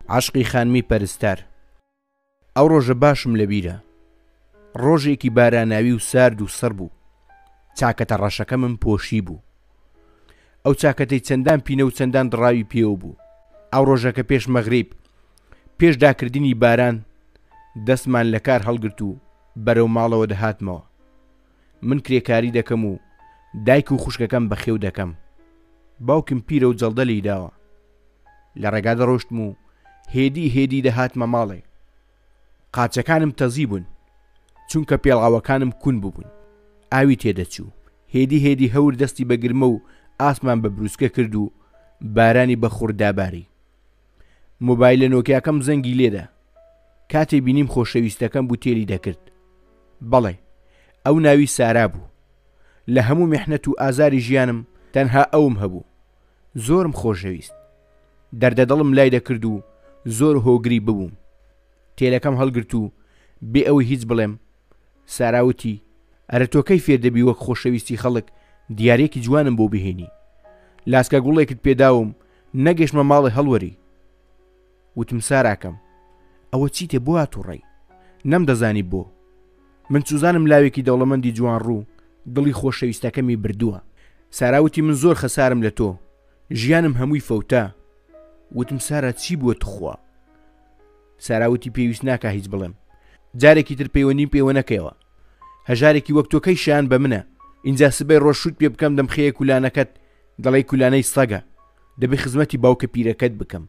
عاشقی خانمی پەرستار. ئەو ڕۆژە باشم لەبیرە، ڕۆژێکی باراناوی و سارد و سڕ بوو. چاکەتە ڕەشەکەمم پۆشی بوو. ئەو چاکەتەی چەندان پینە و چەندان دڕاوی پێوە بوو. ئەو ڕۆژەکە پێش مەغریب، پێش داکردنی باران، دەستمان لە کار هەڵگرت و بەرەو ماڵەوە دەهاتمەوە. من کرێکاری دەکەم و دایک و خوشکەکەم بەخێو دەکەم. باوکم پیرە و جەڵدە لی داوە. لە ڕێگا دەڕۆشتم و هێدی دەهاتمە ماڵێ. قاچەکانم تەزی بوون چونکە پێڵاوەکانم کون بوون. ئاوی تێدەچوو. هێدی هەور دەستی بەگرمە و ئاسمان بە بروسکە کرد و بارانی بە خورداباری. مۆبایلە نۆکیاکەم زەنگی لێدا. کاتێ بینیم خۆشەویستەکەم بوو تێری دەکرد. بەڵێ، ئەو ناوی سارا بوو. لە هەموو میحنەت و ئازاری ژیانم تەنها ئەوم هەبوو. زۆرم خۆشەویست. دەردەدڵم لای دەکرد و زۆر هۆگری ببووم. تێلەکەم هەڵگرت و بێ ئەوەی هیچ بڵێم، ساراوتی: ئەرە تۆ کەی فێر دەبی وەک خۆشەویستی خەڵک دیارێکی جوانم بۆ بهێنی؟ لاسکە گوڵێکت پێداوم نەگەشتمە ماڵی هەڵوەری. وتم: ساراکەم، ئەوە چیتێ بۆ هاتوڕێی؟ نەمدەزانی بۆ. من سوزانم لاوێکی دەوڵەمەندی جوان ڕوو دڵی خۆشەویستەکەمی بردووە. ساراوتی: من زۆر خەسارم لە تۆ، ژیانم هەمووی فەوتە. وتم: سارا چی بووە تخوا؟ ساراوتی: پێویست ناکە هیچ بڵێم، جارێکی تر پەیوەندیم پێوە نەکەیەوە. هەژارێکی وەک تۆکەی شیان بە منە. اینجا سبەی ڕۆژ شوت پێ بکەم دەمخەیە کولانەکەت، دەڵێی کولانەی سەگە، دەبێ خزمەتی باوکە پیرەکەت بکەم.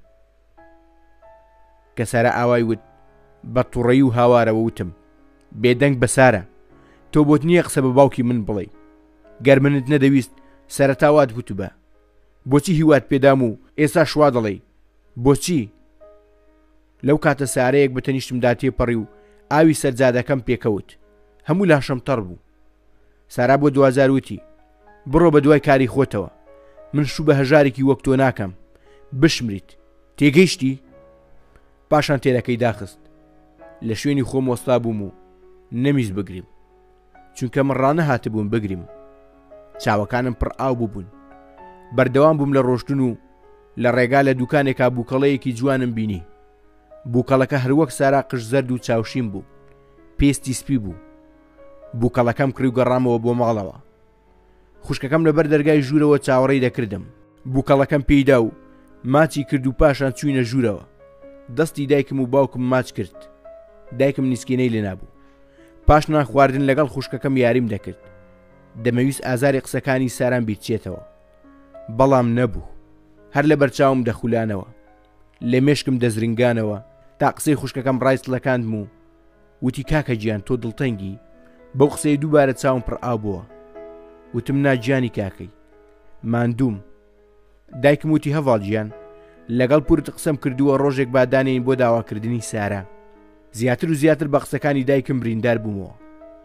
کە سارا ئاوای وت بە تووڕەیی و هاوارەوە، وتم: بێدەنگ بە سارە، تۆ بۆت نییە قسە بە باوکی من بڵێ. گەر منت نەدەویست سەرەتاوات وتوبە. بۆچی هیوات پێدام و ئێستا شوا دەڵێ؟ بۆچی؟ لەو کاتە سارەیەک بە تەنیشتمدا تێپەڕی و ئاوی سەرجادەکەم پێکەوت. هەموو لاشەم تەڕ بوو. سارا بۆ 2000 وتی: بڕۆ بە دوای کاری خۆتەوە، من شوو بە هەژارێکی وەک تۆ ناکەم، بشمریت. تێگەیشتی؟ پاشان تێرەکەی داخست. لە شوێنی خۆم وەستا بووم و نەمیز بگریم، چونکە من ڕانەهاتە بووم بگریم. چاوەکانم پڕ ئاو بوون. بەردەوام بووم لە ڕۆشتن و لە ڕێگا لە دوکانێکا بووکەڵەیەکی جوانم بینی. بووکەڵەکە هەروەک سارا قش زەرد و چاوشیم بوو، پێستی سپی بوو. بووکەڵەکەم کڕی و گەڕامەوە بۆ ماڵەوە. خوشکەکەم لەبەر دەرگای ژوورەوە چاوەڕێی دەکردم. بووکەڵەکەم پێیدا و ماچی کرد و پاشان چوینە ژوورەوە. دەستی دایکم و باوکم ماچ کرد. دایکم نیسکێنەی لێ نابوو. پاش نان خواردن لەگەڵ خوشکەکەم یاریم دەکرد. دەمەویست ئازاری قسەکانی ساران بیرچێتەوە، بەڵام نەبوو. هەر لە بەرچاوم دەخولانەوە، لە مێشکم دەزرنگانەوە، تا قسەی خوشکەکەم ڕایستڵەکاندم و وتی: کاکە گیان، تۆ دڵتەنگی؟ بەو قسەی دووبارە چاوم پڕ ئاو بووە. وتم: ناگیانی کاکەی، ماندووم. دایکم وتی: هەڤاڵ گیان، لەگەڵ پورت قسەم کردووە ڕۆژێک بادانێن بۆ داواکردنی سارا. زیاتر و زیاتر بە قسەکانی دایکم بریندار بوومەوە.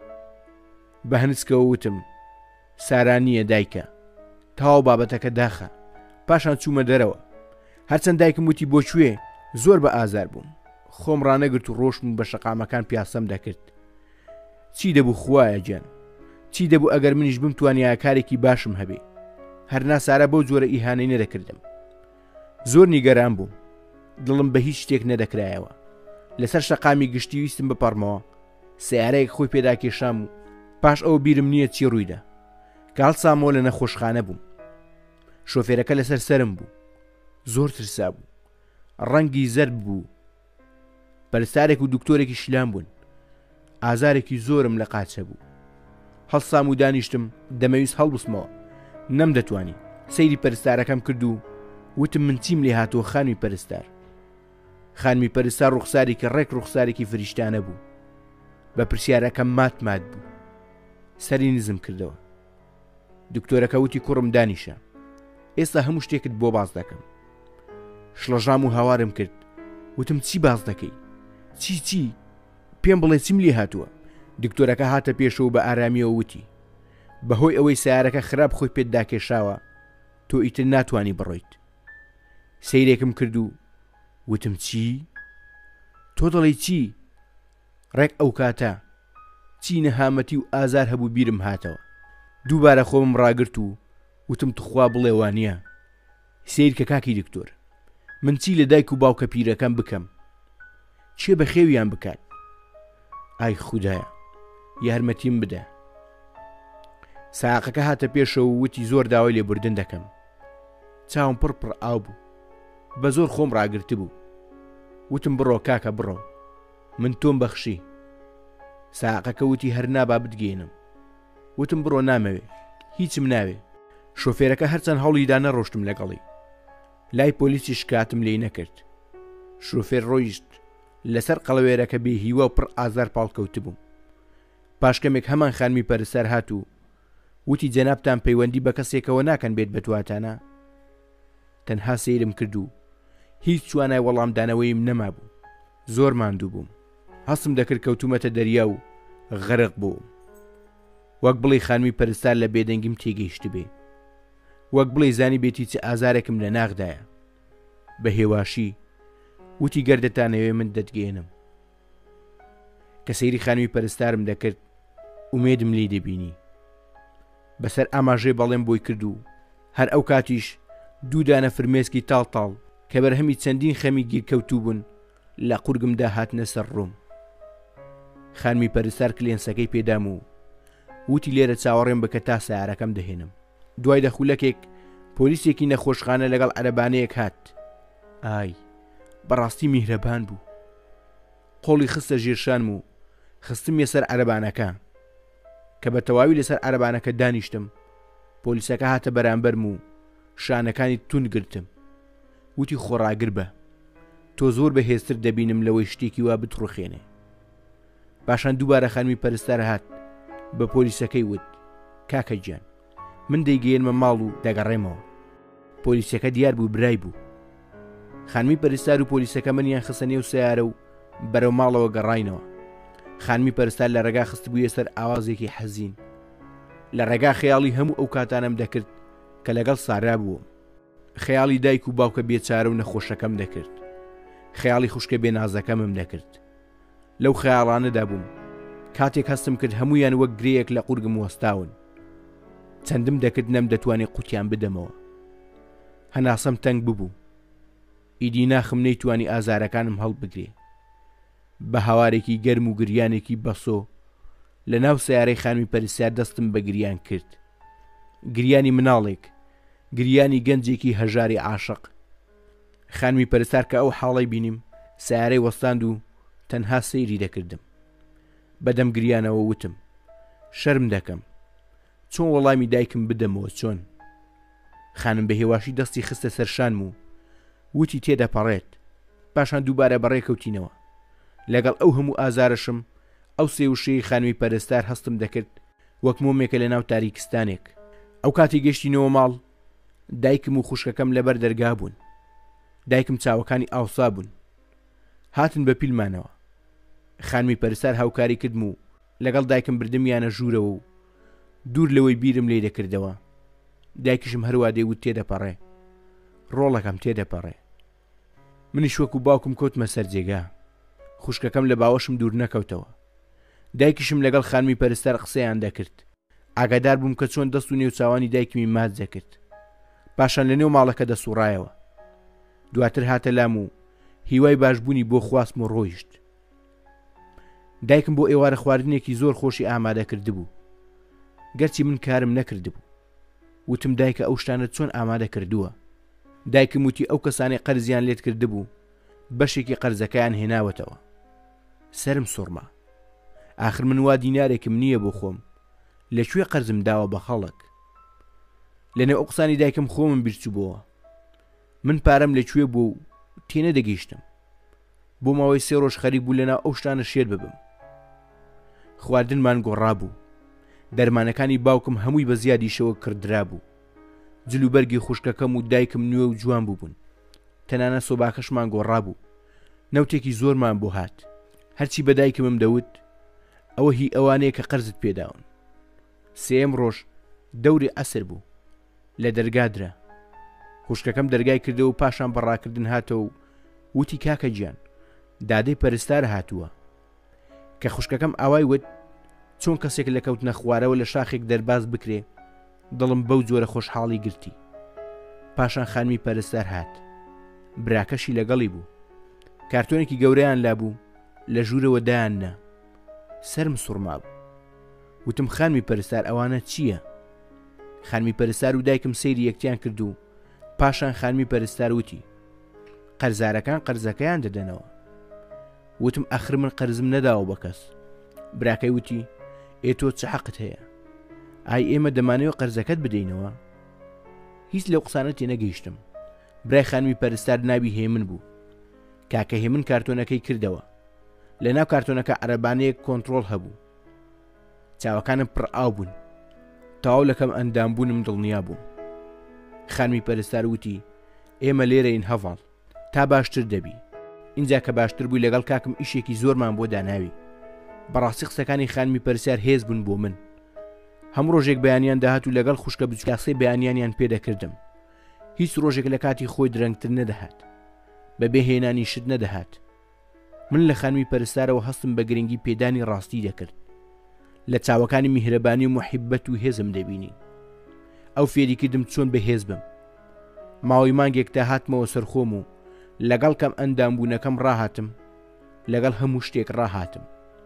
بە هەنسکەوە وتم: سارا نییە دایکە، تاوا بابەتەکە داخە. پاشان چوومە دەرەوە. هەرچەند دایکم وتی بۆکوێ، زۆر بە ئازار بووم. خۆم ڕانەگرت و ڕۆشتم بە شەقامەکان پیاسەم دەکرد. چی دەبوو خوایە گیان؟ چی دەبوو ئەگەر منیش بمتوانیا کارێکی باشم هەبێ؟ هەرنا سارا بەو جۆرە ئیهانەی نەدەکردم. زۆر نیگەران بووم، دڵم بە هیچ شتێک نەدەکرایەوە. لەسەر شەقامی گشتی ویستم بپەڕمەوە. سیارەیەک خۆی پێدا کێشام و پاش ئەو بیرم نییە چی ڕوویدا. کە هەڵسامەوە لە نەخۆشخانە بووم. شۆفێرەکە لەسەر سرم بوو. زۆر ترسا بوو، ڕەنگی زەرد بوو. پەرستارێک و دکتۆرێکی شیلان بوون. ئازارێکی زۆرم لە قاچە بوو. هەڵسام و دانیشتم دەمەویست هەڵبسمەوە، نەمدەتوانی. سەیری پەرستارەکەم کرد و وتم: من چیم لێ هاتووە خانمی پەرستار؟ خانمی پەرستار ڕوخسارێکی ڕێک ڕوخسارێکی فریشتانە بوو. بە پرسیارەکەم مات بوو. سەری نزم کردەوە. دکتۆرەکە وتی: کوڕم دانیشە، ئێستا هەموو شتێکت بۆ باز دەکەم. شڵەژام و هاوارم کرد. وتم: چی باز دەکەی؟ چی؟ پێم بڵێ چیم لێ هاتووە؟ دکتۆرەکە هاتە پێشەوە بە ئارامیەوە وتی: بەهۆی ئەوەی سیارەکە خراپ خۆی پێت داکێشاوە، تۆ ئیتر ناتوانی بڕۆیت. سەیرێکم کرد و وتم: چی؟ تۆ دەڵێی چی؟ ڕێک ئەو کاتە چی نەهامەتی و ئازار هەبوو بیرم هاتەوە. دووبارە خۆمم ڕاگرت و وتم: تخوا بڵێ وانە. سیر کە کاکی دکتۆر، من چی لە دایک و باوکە پیرەکەم بکەم؟ چێ بە خێویان بکات؟ ئای خودایە یارمەتیم بدە. ساقەکە هاتە پێشەوە و وتی زۆر داوای لێبوردن دەکەم. چاوم پڕ ئاو بوو، بە زۆر خۆم ڕاگرت بوو. وتم بڕۆ کاکە بڕۆ، من تۆم بەخشی. ساقەکە وتی هەر نابا بتگێنم. وتم بڕۆ نامەوێ، هیچم ناوێ. شۆفێرەکە هەرچەند هەوڵیدا نەڕۆشتم لەگەڵی. لای پۆلیسی شکاتم لێی نەکرد. شۆفێر ڕۆیشت لەسەر قەڵەوێرەکە بێ هیوا و پڕ ئازار پاڵکەوت بووم. پاشکەمێک هەمان خانمی پەرستەر هات و وتی جەنابتان پەیوەندی بە کەسێکەوە ناکەن بێت بەتواتانە. تەنها سەیرم کرد و هیچ توانای وەڵامدانەوەیم نەمابوو. زۆر ماندوو بووم، هەستم دەکرد کەوتومەتە دەریا و غەرق بووم. وەک بڵێ خانمی پەرستار لە بێدەنگیم تێگەیشت بێ، وەک بڵێ زانی بێتی چ ئازارێکم لە ناغدایە. بە هێواشی وتی گەردەتانەوێ من دەتگێنم. کە سەیری خانمی پەرستارم دەکرد ئومێدم لێ دەبینی. بەسەر ئاماژێ بەڵێم بۆی کرد و هەر ئەو کاتیش دوو دانە فرمێسکی تاڵ کە بەرهەمی چەندین خەمی گیرکەوتوو بوون لە قورگمدا هاتنە سەر ڕووم. خانمی پەرستار کلێنسەکەی پێدام و وتی لێرە چاوەڕێم بکە تا سیارەکەم دەهێنم. دوای دەخولەکێک پۆلیسێکی نەخۆشخانە لەگەڵ عەرەبانەیەک هات. ئای بەڕاستی میهرەبان بوو. قۆڵی خستە ژێرشانم و خستم سەر عەرەبانەکە. کە بە تەواوی لەسەر عەرەبانەکە دانیشتم، پۆلیسەکە هاتە بەرامبەرم و شانەکانی تون گرتم. وتی خۆڕاگر بە، تۆ زۆر بەهێزتر دەبینم لەوەی شتێکی وا بتڕوخێنێ. پاشان دووبارە خانمی پەرستار هات بە پۆلیسەکەی وت کاکە گیان من دەیگەێنمە ماڵ و دەگەڕێمەوە. پۆلیسەکە دیار بوو برای بوو. خانمی پەرستار و پۆلیسەکە منیان خستە نێو سیارە و بەرەو ماڵەوە گەڕاینەوە. خانمی پەرستار لە ڕێگا خست بوویە سەر ئاوازێکی حەزین. لە ڕێگا خەیاڵی هەموو ئەو کاتانم دەکرد کە لەگەڵ سارا بووم. خەیاڵی دایک و باوکە بێچارە و نەخۆشەکەم دەکرد. خەیاڵی خوشکە بێنازەکەمم دەکرد. لەو خەیاڵانەدا بووم کاتێک هەستم کرد هەمویان وەک گرەیەک لە قورگم وەستاون. چەندم دەکرد نەم دەتوانێت قوتیان بدەمەوە. هەناسەم تەنگ ببوو. ئیدی ناخم نەیتوانی ئازارەکانم هەڵبگرێ. بە هاوارێکی گەرم و گریانێکی بەسۆ لە ناو سیارەی خانمی پەرستار دەستم بە گریان کرد. گریانی مناڵێک، گریانی گەنجێکی هەژاری عاشق. خانمی پەرستار کە ئەو حاڵەی بینیم سیارەی وەستاند و تەنها سەیری دەکردم. بەدەم گریانەوە وتم شەرم دەکەم، چۆن وەڵامی دایکم بدەمەوە چۆن؟ خانم بە هێواشی دەستی خستە سەرشانم و وتی تێدەپەڕێت. پاشان دووبارە بەڕێکەوتینەوە. لەگەڵ ئەو هەموو ئازارشم ئەو سێوشەی خانمی پەرستار هەستم دەکرد وەک مۆمێکە لە ناو تاریکستانێک. ئەو کاتی گەشتینەوە ماڵ دایکم و خوشکەکەم لەبەر دەرگا بوون. دایکم چاوەکانی ئاوسا بوون. هاتن بە پیلمانەوە. خانمی پەرستار هاوکاری کردم و لەگەڵ دایکم بردمیانە ژوورەوە و دوور لەوەی بیرم لێ دەکردەوە. دایکشم هەروە دەیوت تێدەپەڕێ. ڕۆڵەکەم تێدەپەڕێ. منیش وەکو باوکم کەوتمە سەر جێگا. خوشکەکەم لە باوەشم دوور نەکەوتەوە. دایکیشم لەگەڵ خانمی پەرستار قسەیان دەکرد. ئاگادار بووم کە چۆن دەست و نێوچاوانی دایکمی مات دەکرد. پاشان لە نێو ماڵەکە دەسوڕایەوە. دواتر هاتە لام و هیوای باشبوونی بۆ خواستم و ڕۆیشت. دایکم بۆ ئێوارە خواردنێکی زۆر خۆشی ئامادە کرد بوو. گەرچی من کارم نەکرد بوو. وتم دایکە ئەو شتانە چۆن ئامادە کردووە؟ دایکم وتی ئەو کەسانی قەرزیان لێت کرد بوو بەشێکی قەرزەکەیان هێناوەتەوە. سرم سوڕما. ئاخر من وا دینارێکم نییە بۆ خۆم. لەکوێ قەرزم داوە بە خەڵک؟ لەنێو ئەو قسانی دایکم خۆمم بیرچووبەوە. من پارەم لەکوێ بوو تێنە دەگەیشتم. بۆ ماوەی 3 ڕۆژ خەریک بوو لەناو ئەو شتانە شێر ببم. خواردنمان گۆڕابوو. دەرمانەکانی باوکم هەمووی بە زیادیشەوە کردرا بوو. جلوبەرگی خوشکەکەم و دایکم نوێ و جوان بووبوون. تەنانە سۆباکەشمان گۆڕابوو. نەوتێکی زۆرمان بۆ هات. هەرچی بە دایکمم دەوت ئەوە هی ئەوانەیە کە قەرزت پێداون. 3ەم ڕۆژ دەوری عەسر بوو. لە دەرگادرا. خوشکەکەم دەرگای کردەوە و پاشان بەڕاکردن هاتەوە و وتی کاکە گیان دادەی پەرستارە هاتووە. کە خوشکەکەم ئاوای وت چۆن کەسێک لە کەوتنە خوارەوە لە شاخێک دەرباز بکرێ دڵم بەو جۆرە خۆشحاڵی گرتی. پاشان خانمی پەرستار هات. براکەشی لەگەڵی بوو. کارتۆنێکی گەورەیان لابوو لە ژوورەوە دایاننا. سەرم سوڕما بوو. وتم خانمی پەرستار ئەوانە چییە؟ خانمی پەرستار و دایکم سەیری یەکتیان کرد و پاشان خانمی پەرستار وتی قەرزارەکان قەرزەکەیان دەدەنەوە. وتم ئەخر من قەرزم نەداوە بە کەس. براکەی وتی ئێ تۆ چ حەقت هەیە؟ ئای ئێمە دەمانەوە قەرزەکەت بدەینەوە؟ هیچ لەو قسانە تێنەگەیشتم. برای خانمی پەرستار ناوی هێمن بوو. کاکە هێمن کارتۆنەکەی کردەوە. لەناو کارتۆنەکە عەرەبانەیەک کۆنتڕۆڵ هەبوو. چاوەکانم پڕ ئاو بوون. تەواو لەکەم ئەندامبوونم دڵنیا بووم. خانمی پەرستار وتی ئێمە لێرەین هەڤاڵ تا باشتر دەبی. اینجا کە باشتر بووی لەگەڵ کاکم ئیشێکی زۆرمان بۆ داناوی. بەڕاستی قسەکانی خانمی پەرستار هێز بوون بۆ من. هەموو ڕۆژێک بەیانیان داهات و لەگەڵ خوشکە بچکاسەی بەیانیانیان پێدەکردم. هیچ ڕۆژێک لە کاتی خۆی درەنگتر نەدەهات. بەبێ هێنانی شت نەدەهات. من لە خانمی پەرستارەوە هەستم بە گرنگی پێدانی ڕاستی دەکرد. لە چاوەکانی میهرەبانی و محیبەت و هێزم دەبینی. ئەو فێری کردم چۆن بەهێز بم. ماوەی مانگێک تا هاتمەوە سەرخۆم و لەگەڵ کەم ئەندامبوونەکەم ڕاهاتم، لەگەڵ هەموو شتێک ڕاهاتم.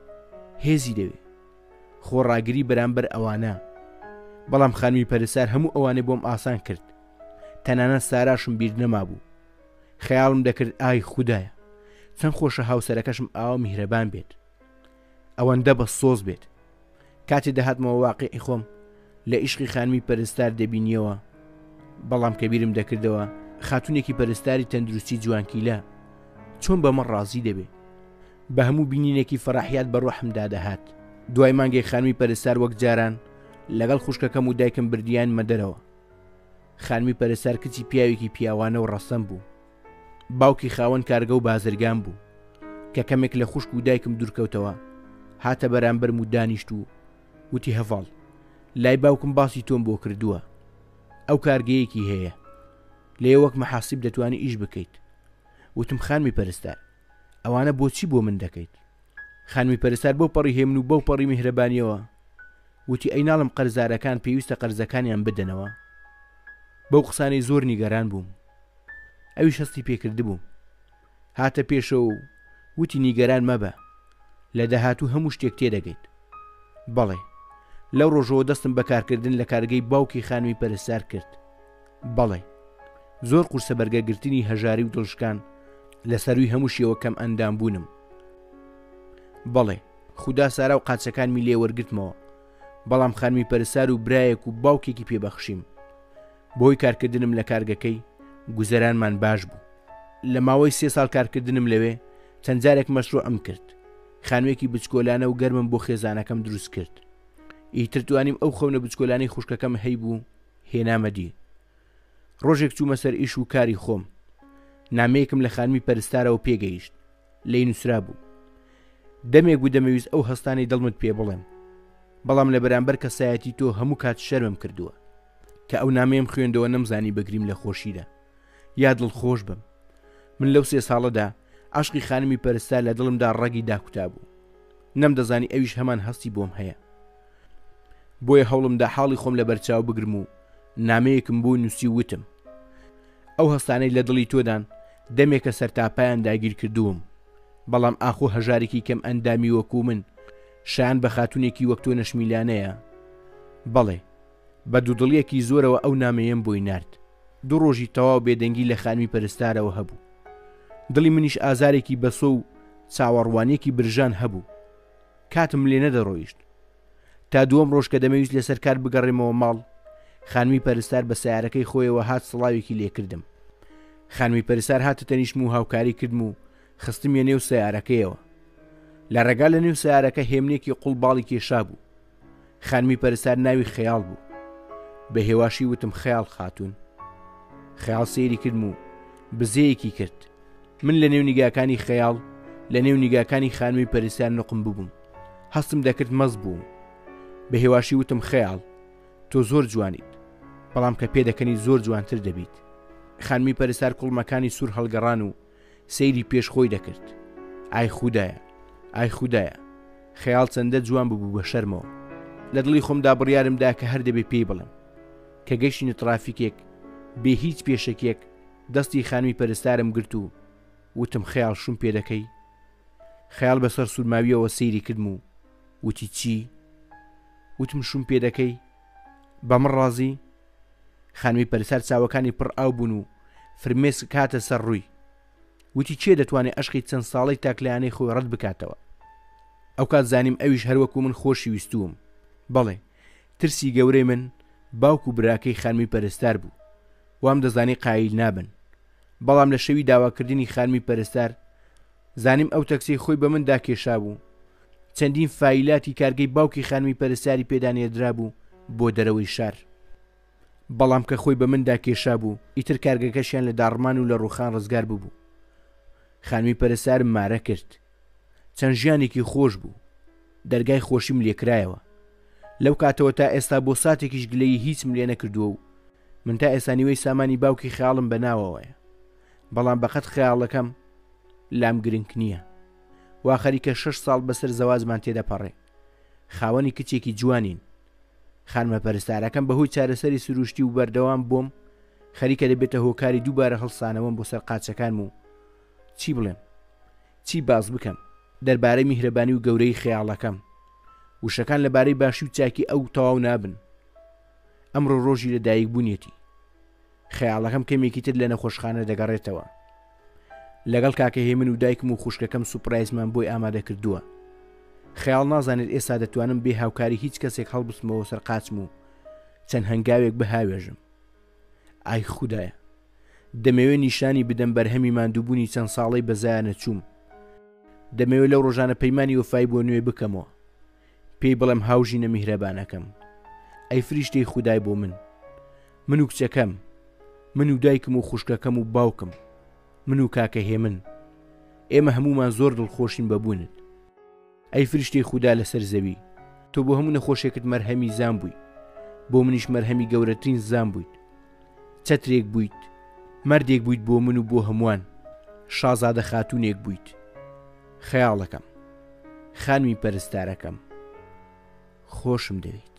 هێزی دەوێ خۆڕاگری بەرامبەر ئەوانە. بەڵام خانمی پەرستار هەموو ئەوانەی بۆم ئاسان کرد. تەنانەت ساراشم بیر نەمابوو. خەیاڵم دەکرد ئای خودایە چەند خۆشە هاوسەرەکەشم ئاوا میهرەبان بێت، ئەوەندە بە سۆز بێت. کاتێ دەهاتمەوە واقعی خۆم لە ئیشقی خانمی پەرستار دەبینیەوە. بەڵام کە بیرم دەکردەوە خاتونێکی پەرستاری تەندروستی جوانکیلە چۆن بە من ڕازی دەبێ. بە هەموو بینینێکی فەراحیات بە ڕۆحمدا دەهات. دوای مانگی خانمی پەرستار وەک جاران لەگەڵ خوشکەکەم و دایکم بردیان مەدەرەوە. خانمی پەرستار کچی پیاوێکی پیاوانە و ڕەسەم بوو. باوکی خاوەن کارگە و بازرگان بوو کە کەمێک لە خوشک و دایکم دوورکەوتەوە. هاتە بەرامبەرم و دانیشت و وتی هەڤاڵ لای باوکم باسی تۆم بۆ کردووە. ئەو کارگەیەکی هەیە لێ وەک مەحاسیب دەتوانی ئیش بکەیت. وتم خانمی پەرستار ئەوانە بۆچی بۆ من دەکەیت؟ خانمی پەرستار بۆ پەڕی هێمن و بەو پەڕی میهرەبانیەوە وتی ئەی ناڵم قەرزارەکان پێویستە قەرزەکانیان بدەنەوە. بەو قسانەی زۆر نیگەران بووم. ئەویش هەستی پێکرد بووم. هاتە پێشەوە و وتی نیگەران مەبە، لە داهاتوو هەموو شتێک تێدەگەیت. بەڵێ لەو ڕۆژەوە دەستم بە کارکردن لە کارگەی باوکی خانمی پەرستار کرد. بەڵێ زۆر قورسە بەرگەگرتنی هەژاری و دڵشکان لەسەروی هەموو شێوە کەم ئەندام بوونم. بەڵێ خودا سارا و قاچەکانمی لێ وەرگرتمەوە. بەڵام خانمی پەرستار و برایەک و باوکێکی پێبەخشیم. بۆی کارکردنم لە کارگەکەی گوزەرانمان باش بوو. لە ماوەی 3 ساڵ کارکردنم لەوێ چەند جارێک مەشروعم کرد. خانوێکی بچکۆلانە و گەرمم بۆ خێزانەکەم دروست کرد. ئیتر توانیم ئەو خەونە بچکۆلانەی خوشکەکەم هەی بوو هێنامەدی. ڕۆژێک چوومە سەر ئیش و کاری خۆم. نامەیەکم لە خانمی پەرستارەوە پێگەیشت. لێی نووسرا بوو. دەمێک بوو دەمەویست ئەو هەستانی دڵمت پێ بڵێم. بەڵام لە بەرامبەر کەسایەتی تۆ هەموو کات شەرمم کردووە کە ئەو نامەیەم خوێندەوە نەمزانی بەگریم لە خۆشیدا یا دڵخۆش بم. من لەو 3 ساڵەدا عاشقی خانمی پەرستار لە دڵمدا ڕەگی داکوتا بوو. نەمدەزانی ئەویش هەمان هەستی بۆم هەیە. بۆیە هەوڵمدا حاڵی خۆم لە بەرچاو بگرم و نامەیەکم بۆ نووسی وتم ئەو هەستانەی لە دڵی تۆدان دەمێکە سەرتاپایان داگیر کردووم. بەڵام ئاخۆ هەژارێکی کەم ئەندامی وەکو من شایان بە خاتونێکی وەک تۆ نەشمیلانەیە. بەڵێ بە دوودڵیەکی زۆرەوە ئەو نامەیەم بۆی نارد. 2 ڕۆژی تەواو بێدەنگی لە خانمی پەرستارەوە هەبوو. دڵی منیش ئازارێکی بەسۆ و چاوەڕوانێکی برژان هەبوو. کاتم لێ نەدەڕۆیشت. تا دووەم ڕۆژ کە دەمەویست لەسەر کار بگەڕێمەوە ماڵ خانمی پەرستار بە سیارەکەی خۆیەوە هات سڵاوێکی لێکردم. خانمی پەرستار هاتە تەنیشم و هاوکاری کردم و خستمیە نێو سیارەکەیەوە. لە ڕێگا لە نێو سیارەکە هێمنێکی قوڵباڵی کێشا بوو. خانمی پەرستار ناوی خەیاڵ بوو. بە هێواشی وتم خەیاڵ خاتون. خەیاڵ سەیری کردم و بزەیەکی کرد. من لە نێو نیگاکانی خەیاڵ لە نێو نیگاکانی خانمی پەرستار نقم ببووم. هەستم دەکرد مەز بووم. بە هێواشی وتم خەیاڵ تۆ زۆر جوانیت، بەڵام کە پێدەکەنی زۆر جوانتر دەبیت. خانمی پەرستار کوڵمەکانی سوور هەڵگەڕان و سەیری پێشخۆی دەکرد. ئای خودایە، ئای خودایە، خەیاڵ چەندە جوان ببوو بە شەرمەوە. لە دڵی خۆمدا بڕیارمدا کە هەر دەبێ پێی بڵم کە گەیشتینە ترافیکێک بێ هیچ پێشەکێک دەستی خانمی پەرستارم گرت و وتم خەیاڵ شوم پێ دەکەی؟ خەیاڵ بەسەر سوورماویەوە سەیری کردم و وتی چی؟ وتم شوم پێ دەکەی؟ بە من ڕازی؟ خانمی پەرستار چاوەکانی پڕ ئاو بوون و فرمێسک کاتە سەر ڕووی. وتی چێ دەتوانێت عەشقی چەند ساڵەی تاکلایانەی خۆی ڕەت بکاتەوە؟ ئەو کات زانیم ئەویش هەروەکو من خۆشی ویستووم. بەڵێ ترسی گەورەی من باوک و براکەی خانمی پەرستار بوو. وام دەزانی قایل نابن. بەڵام لە شەوی داواکردنی خانمی پەرستار زانیم ئەو تەکسەی خۆی بە من داکێشا بوو. چەندین فایلاتی کارگەی باوکی خانمی پەرستاری پێدانێدرا بوو بۆ دەرەوەی شار. بەڵام کە خۆی بە من داکێشا بوو ئیتر کارگەکەشیان لە داڕمان و لە ڕووخان ڕزگار بوو. خانمی پەرستارم مارە کرد. چەند ژیانێکی خۆش بوو. دەرگای خۆشیم لێکرایەوە. لەو کاتەوە تا ئێستا بۆ ساتێکیش گلەیی هیچم لێ نەکردووە و من تا ئێستا نیوەی سامانی باوکی خەیاڵم بەناوەوەیە. بەڵام بەقەت خەیاڵەکەم لام گرنگ نییە. وا خەریکە 6 ساڵ بەسەر زەواجمان تێدەپەڕێ. خاوەنی کچێکی جوانین. خانمە پەرستارەکەم بەهۆی چارەسەری سروشتی و بەردەوام بۆم خەریکە دەبێتە هۆکاری دووبارە هەڵسانەوەم بۆ سەر قاچەکانم و چی بڵێم؟ چی باز بکەم دەربارەی میهرەبانی و گەورەی خەیاڵەکەم؟ وشەکان لەبارەی باشی و چاکی ئەو تەواو نابن. ئەمڕۆ ڕۆژی لەدایک بوونیەتی. خەیاڵەکەم کەمێکی تر لە نەخۆشخانە دەگەڕێتەوە. لەگەڵ کاکە هێمن و دایکم و خوشکەکەم سوپرایزمان بۆی ئامادە کردووە. خەیاڵ نازانێت ئێستا دەتوانم بێ هاوکاری هیچ کەسێک هەڵبستمەوە سەر قاچم و چەند هەنگاوێک بەهاوێژم. ئای خودایە، دەمەوێت نیشانی بدەم بەرهەمی ماندووبوونی چەند ساڵەی بەزایە نەچووم. دەمەوێت لەو ڕۆژانە پەیمانی وەفای بۆ نوێ بکەمەوە. پێی بڵێم هاوژینە میهرەبانەکەم، ئەی فریشتەی خودای بۆ من و کچەکەم، من و دایکم و خوشکەکەم و باوکم، من و کاکە هێمن، ئێمە هەمومان زۆر دڵخۆشین بەبوونت. ئەی فریشتەی خودا لەسەر زەوی، تۆ بۆ هەموو نەخۆشێکت مەرهەمی زان بووی، بۆ منیش مەرهەمی گەورەترین زان بوویت. چەترێک بوویت، مەردێک بوویت بۆ من و بۆ هەمووان، شازادە خاتوونێک بوویت. خەیاڵەکەم، خانمی پەرستارەکەم، خۆشم دەوێت.